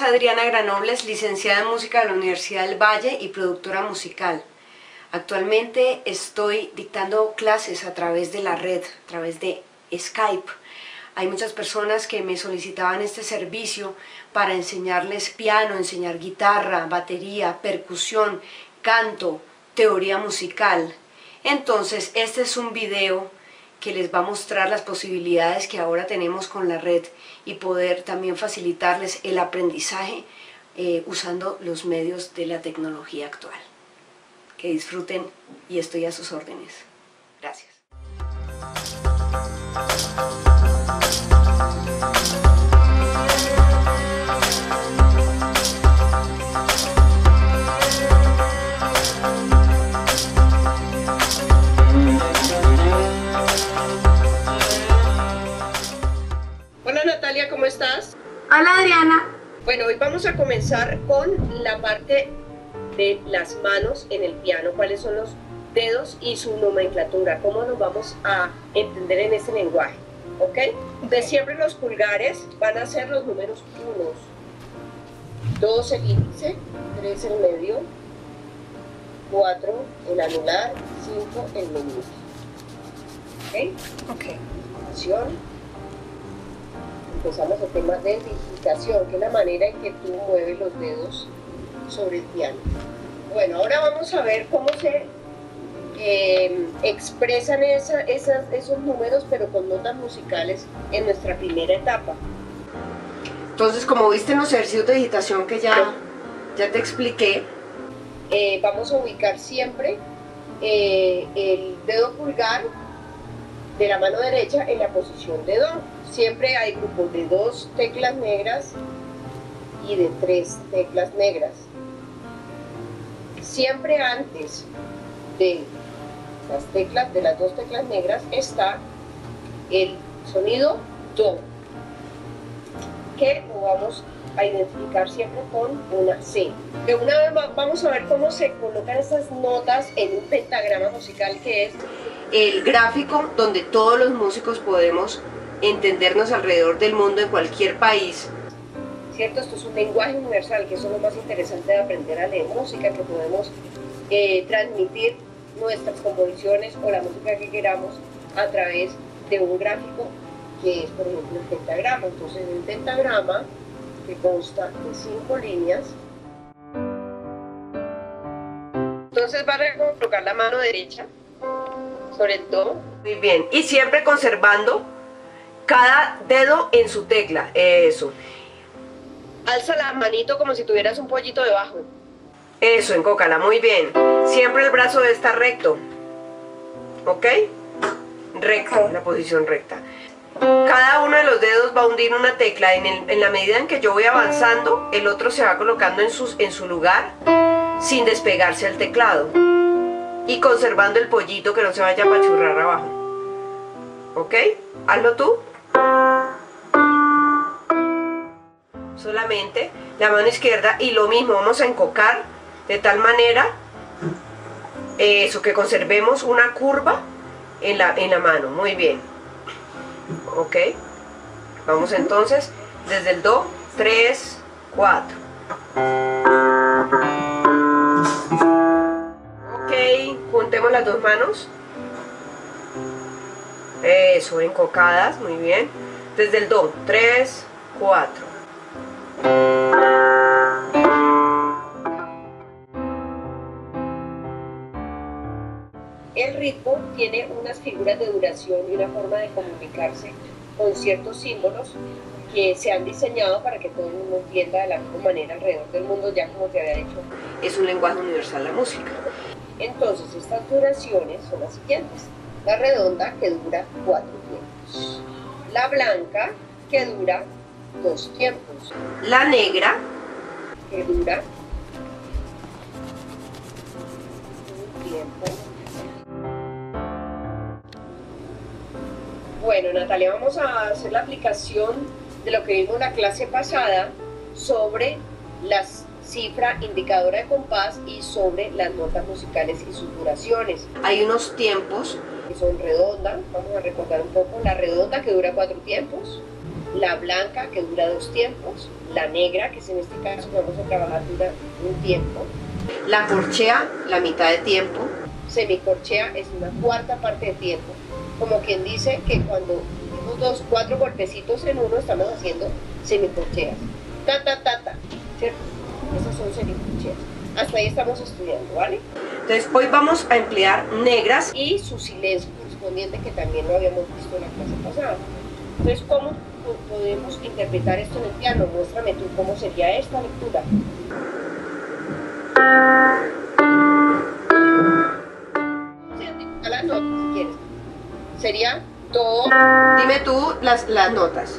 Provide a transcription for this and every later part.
Adriana Granobles, licenciada en música de la Universidad del Valle y productora musical. Actualmente estoy dictando clases a través de la red, a través de Skype. Hay muchas personas que me solicitaban este servicio para enseñarles piano, enseñar guitarra, batería, percusión, canto, teoría musical. Entonces, este es un video que les va a mostrar las posibilidades que ahora tenemos con la red y poder también facilitarles el aprendizaje usando los medios de la tecnología actual. Que disfruten y estoy a sus órdenes. Gracias. Hola Natalia, ¿cómo estás? Hola Adriana. Bueno, hoy vamos a comenzar con la parte de las manos en el piano, cuáles son los dedos y su nomenclatura, cómo nos vamos a entender en ese lenguaje, ¿ok? De siempre los pulgares van a ser los números 1, 2 el índice, 3 el medio, 4 el anular, 5 el meñique, ¿ok? Empezamos el tema de digitación, que es la manera en que tú mueves los dedos sobre el piano. Bueno, ahora vamos a ver cómo se expresan esos números, pero con notas musicales en nuestra primera etapa. Entonces, como viste en los ejercicios de digitación que ya te expliqué, vamos a ubicar siempre el dedo pulgar de la mano derecha en la posición de Do. Siempre hay grupos de 2 teclas negras y de 3 teclas negras. Siempre antes de las 2 teclas negras está el sonido Do, que lo vamos a identificar siempre con una C. De una vez vamos a ver cómo se colocan estas notas en un pentagrama musical, que es el gráfico donde todos los músicos podemos entendernos alrededor del mundo, en cualquier país. ¿Cierto? Esto es un lenguaje universal, que eso es lo más interesante de aprender a leer música, que podemos transmitir nuestras composiciones o la música que queramos a través de un gráfico que es, por ejemplo, el pentagrama. Entonces, el pentagrama, que consta de 5 líneas, entonces va a colocar la mano derecha sobre el Do. Muy bien, y siempre conservando cada dedo en su tecla, eso. Alza la manito como si tuvieras un pollito debajo. Eso, encócala, muy bien. Siempre el brazo debe estar recto, ¿ok? Recto, la posición recta. Cada uno de los dedos va a hundir una tecla. En la medida en que yo voy avanzando, el otro se va colocando en su lugar sin despegarse al teclado y conservando el pollito, que no se vaya a apachurrar abajo, ¿ok? Hazlo tú. Solamente la mano izquierda, y lo mismo, vamos a encocar de tal manera eso, que conservemos una curva en la mano. Muy bien, ok. Vamos entonces desde el Do, 3, 4. Ok, juntemos las dos manos, eso, encocadas, muy bien. Desde el Do, 3, 4. El ritmo tiene unas figuras de duración y una forma de comunicarse con ciertos símbolos que se han diseñado para que todo el mundo entienda de la misma manera alrededor del mundo, ya como te había dicho. Es un lenguaje universal la música. Entonces, estas duraciones son las siguientes. La redonda, que dura 4 tiempos. La blanca, que dura 2 tiempos. La negra, que dura un tiempo. Bueno, Natalia, vamos a hacer la aplicación de lo que vimos en la clase pasada sobre la cifra indicadora de compás y sobre las notas musicales y sus duraciones. hay unos tiempos Que son redonda, vamos a recordar un poco, la redonda, que dura 4 tiempos, la blanca que dura 2 tiempos, la negra que es en este caso que vamos a trabajar dura un tiempo, La corchea, la mitad de tiempo. semicorchea es una cuarta parte de tiempo, como quien dice que cuando dimos 4 golpecitos en uno estamos haciendo semicorcheas, ta ta ta ta, ¿cierto? Esas son semicorcheas. Hasta ahí estamos estudiando, ¿vale? Entonces hoy vamos a emplear negras. Y su silencio correspondiente, que también lo habíamos visto en la clase pasada. Entonces, ¿cómo podemos interpretar esto en el piano? Muéstrame tú cómo sería esta lectura. A las notas, si quieres. Sería do. Dime tú las notas.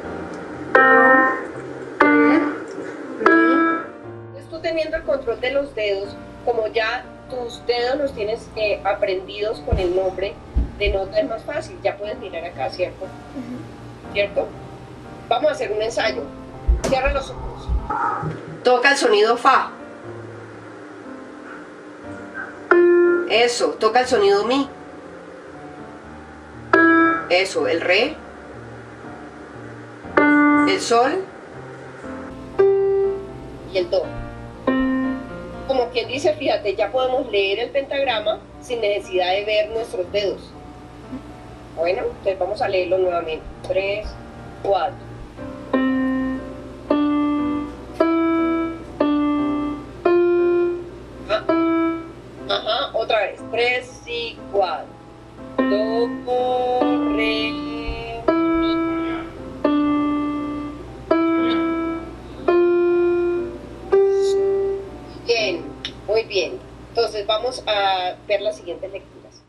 Entonces, tú teniendo el control de los dedos, como ya tus dedos los tienes aprendidos con el nombre de nota, es más fácil. Ya puedes mirar acá, ¿cierto? ¿Cierto? Vamos a hacer un ensayo. Cierra los ojos. Toca el sonido fa. Eso, toca el sonido mi. Eso, el re. El sol. Y el do. Como quien dice, fíjate, ya podemos leer el pentagrama sin necesidad de ver nuestros dedos. Bueno, entonces vamos a leerlo nuevamente. 3, 4. Ajá, otra vez. 3 y 4. Do, re, mi. Bien, muy bien. Entonces vamos a ver las siguientes lecturas.